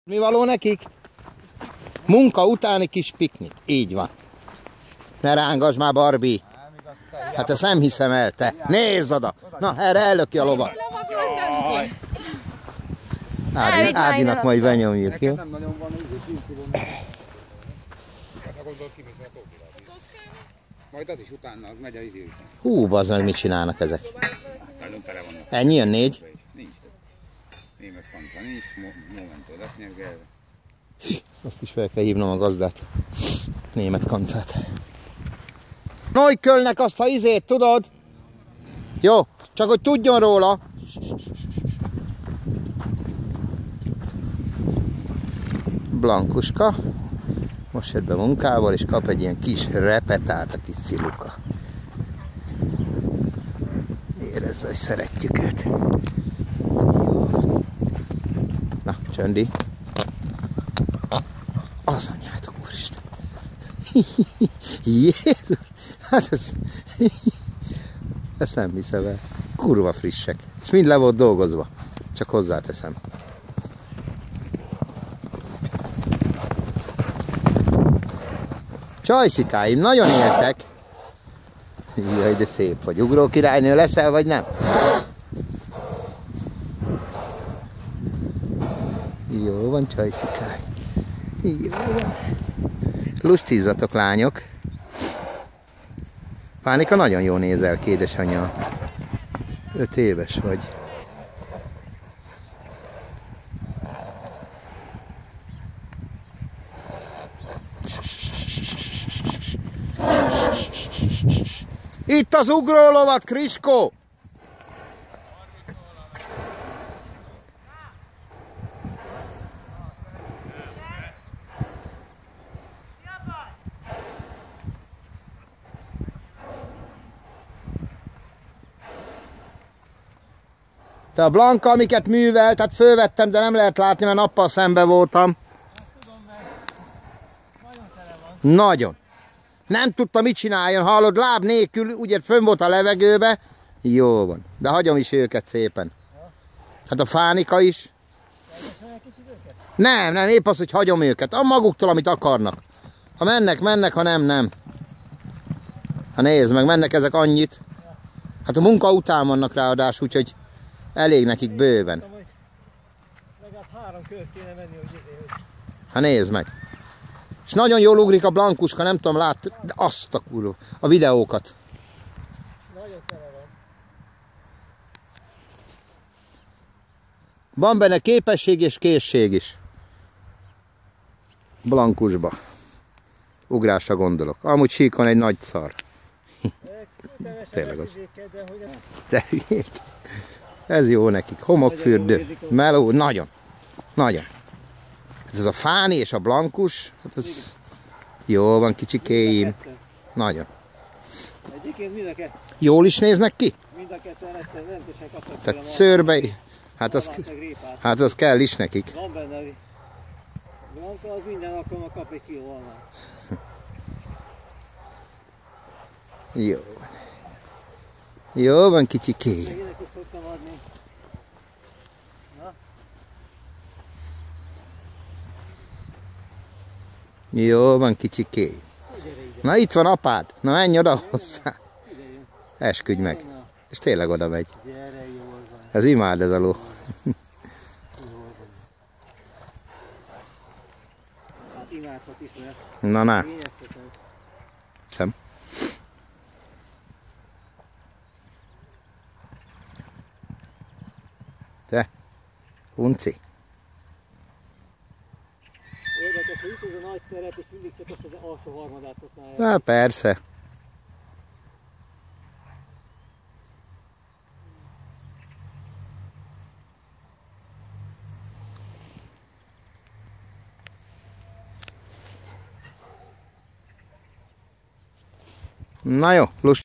Mi való nekik? Munka utáni kis piknik. Így van. Ne rángass már, Barbie. Hát ezt nem hiszem el, te. Nézd oda. Na, erre ellöki a lovat. Ádinak majd benyomjuk, jó? Majd az is utána, az megy a izé is. Hú, bazd meg, mit csinálnak ezek? Nagyon tele vannak. Ennyi jön 4? Nincs több. Német kancsa nincs, momentól lesz nyergelve. Azt is fel kell hívnom a gazdát. Német kancát. Neuköllnek azt a izét, tudod? Jó, csak hogy tudjon róla. Blankuska. Most jött be munkával, és kap egy ilyen kis repetát a kis ciluka. Érezze, hogy szeretjük őt. Jó. Na, Csöndi. Az anyátok, úristen. Jézus! Hát ez... Ezt nem hiszem el. Kurva frissek. És mind le volt dolgozva. Csak hozzáteszem. Csajszikáim, nagyon éltek. Jaj, de szép vagy. Ugró királynő leszel, vagy nem? Jó van, csajszikály. Jó van. Lustizzatok, lányok. Pánika, nagyon jól nézel ki, édesanyja. 5 éves vagy. Itt az ugrólovat, Kriskó! Te a Blanka, amiket művel, tehát fölvettem, de nem lehet látni, mert nappal szembe voltam. Nagyon. Nem tudta, mit csináljon, hallod, láb nélkül, ugye fönn volt a levegőbe. Jó van, de hagyom is őket szépen. Hát a Fánika is. Nem, épp az, hogy hagyom őket. A maguktól, amit akarnak. Ha mennek, ha nem. Ha nézd meg, mennek ezek annyit. Hát a munka után vannak ráadásul, úgyhogy elég nekik bőven. Legalább 3 kört kéne menni, hogy Ha nézd meg. És nagyon jól ugrik a Blankuska, nem tudom, lát, de azt a kurva, a videókat. Nagyon tele van. Van benne képesség és készség is. Blankusba. Ugrásra gondolok. Amúgy síkon egy nagy szar. Tényleg az. De ez jó nekik. Homokfürdő, meló, nagyon. Ez a Fáni és a Blankus, hát ez jó van, kicsikéim. Nagyon. Egyébként mind a kettő. Jól is néznek ki? Mind a kettő rendesen kaptak. Tehát szőrbe, hát az kell is nekik. Van benne. Blanka az minden alkalommal kap egy kiló almát. Jó. Jó van, kicsikéim. Ének is szoktam adni. Na? Jó van, kicsikéim. Na itt van apád, na menj oda hozzá. Esküdj meg. És tényleg oda megy. Gyere, jól van. Ez imád ez a ló. Hát imádhat is, mert Na. én ezt teszem. Szem. Te, unci. Érdekes, hogy itt ez a nagy terep, és mindig csak azt az alsó harmadát használják. Na persze. Na jó, lust.